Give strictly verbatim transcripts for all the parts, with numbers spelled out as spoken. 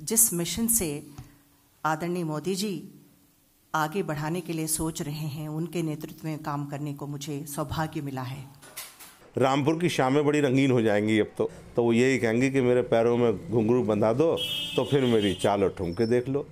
जिस मिशन से आदरणीय मोदी जी आगे बढ़ाने के लिए सोच रहे हैं, उनके नेतृत्व में काम करने को मुझे सौभाग्य मिला है। रामपुर की शामें बड़ी रंगीन हो जाएंगी अब तो तो वो यही कहेंगे कि मेरे पैरों में घुंघरू बंधा दो, तो फिर मेरी चाल और ठुमके देख लो।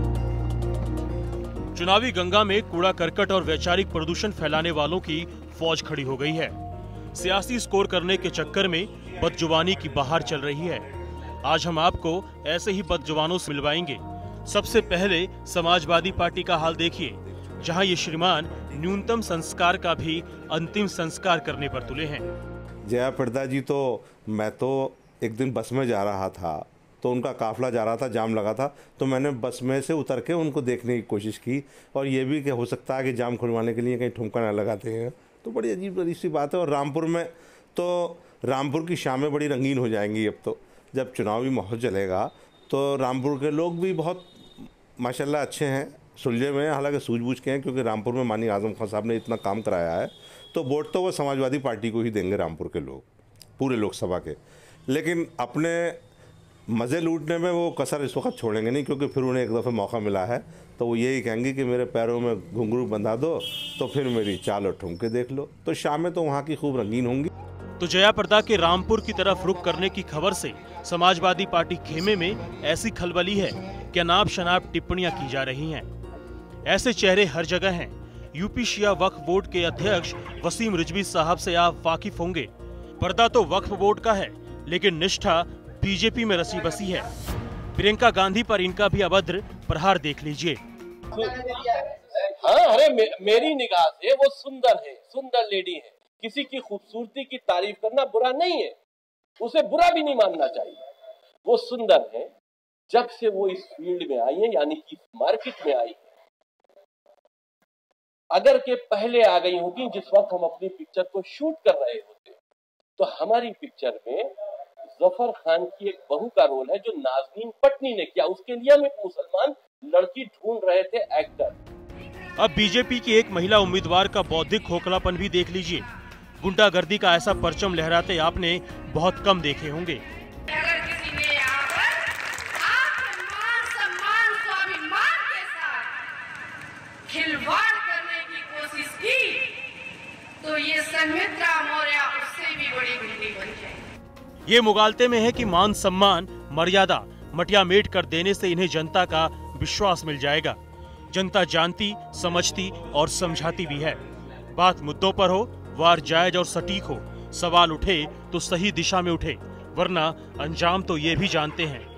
चुनावी गंगा में कूड़ा करकट और वैचारिक प्रदूषण फैलाने वालों की फौज खड़ी हो गई है। सियासी स्कोर करने के चक्कर में बदजुबानी की बहार चल रही है। आज हम आपको ऐसे ही बदजुबानों से मिलवाएंगे। सबसे पहले समाजवादी पार्टी का हाल देखिए, जहां ये श्रीमान न्यूनतम संस्कार का भी अंतिम संस्कार करने पर तुले हैं। जया प्रदा जी, तो मैं तो एक दिन बस में जा रहा था, तो उनका काफिला जा रहा था, जाम लगा था, तो मैंने बस में से उतर के उनको देखने की कोशिश की, और ये भी कि हो सकता है कि जाम खुलवाने के लिए कहीं ठुमका ना लगाते हैं। तो बड़ी अजीब अजीब सी बात है। और रामपुर में तो रामपुर की शामें बड़ी रंगीन हो जाएंगी अब तो। जब चुनावी माहौल चलेगा तो रामपुर के लोग भी बहुत माशाल्लाह अच्छे हैं, सुलझे हुए हैं, हालांकि सूझबूझ के हैं, क्योंकि रामपुर में माननीय आजम खान साहब ने इतना काम कराया है, तो वोट तो वो समाजवादी पार्टी को ही देंगे रामपुर के लोग, पूरे लोकसभा के। लेकिन अपने मज़े लूटने में वो कसर इस वक्त छोड़ेंगे नहीं, क्योंकि फिर उन्हें एक दफ़े मौका मिला है, तो वो यही कहेंगे कि मेरे पैरों में घुंघरू बंधा दो, तो फिर मेरी चाल और ठुमके देख लो। तो शामें तो वहाँ की खूब रंगीन होंगी। तो जया प्रदा के रामपुर की तरफ रुख करने की खबर से समाजवादी पार्टी खेमे में ऐसी खलबली है कि अनाप शनाप टिप्पणियां की जा रही हैं। ऐसे चेहरे हर जगह हैं। यूपी शिया वक्फ बोर्ड के अध्यक्ष वसीम रिजवी साहब से आप वाकिफ होंगे। पर्दा तो वक्फ बोर्ड का है, लेकिन निष्ठा बीजेपी में रसी बसी है। प्रियंका गांधी पर इनका भी अभद्र प्रहार देख लीजिए। हाँ, अरे मे, मेरी निगाह से वो सुंदर है, सुंदर लेडी है। किसी की खूबसूरती की तारीफ करना बुरा नहीं है, उसे बुरा भी नहीं मानना चाहिए। वो सुंदर है। जब से वो इस फील्ड में आई है, यानी कि मार्केट में आई है, अगर के पहले आ गई होती जिस वक्त हम अपनी पिक्चर को शूट कर रहे होते, तो हमारी पिक्चर में जफर खान की एक बहू का रोल है जो नाज़नीन पटनी ने किया। उसके लिए हम एक मुसलमान लड़की ढूंढ रहे थे, एक्टर। अब बीजेपी की एक महिला उम्मीदवार का बौद्धिक खोखलापन भी देख लीजिए। गुंडागर्दी का ऐसा परचम लहराते आपने बहुत कम देखे होंगे। अगर किसी ने मान सम्मान स्वाभिमान के साथ खिलवाड़ करने की कोशिश की, तो ये संघमित्रा मौर्य उससे भी बड़ी गुंडी बन जाएगी। ये मुगालते में है कि मान सम्मान मर्यादा मटिया मेट कर देने से इन्हें जनता का विश्वास मिल जाएगा। जनता जानती, समझती और समझाती भी है। बात मुद्दों पर हो, वार जायज और सटीक हो, सवाल उठे तो सही दिशा में उठे, वरना अंजाम तो ये भी जानते हैं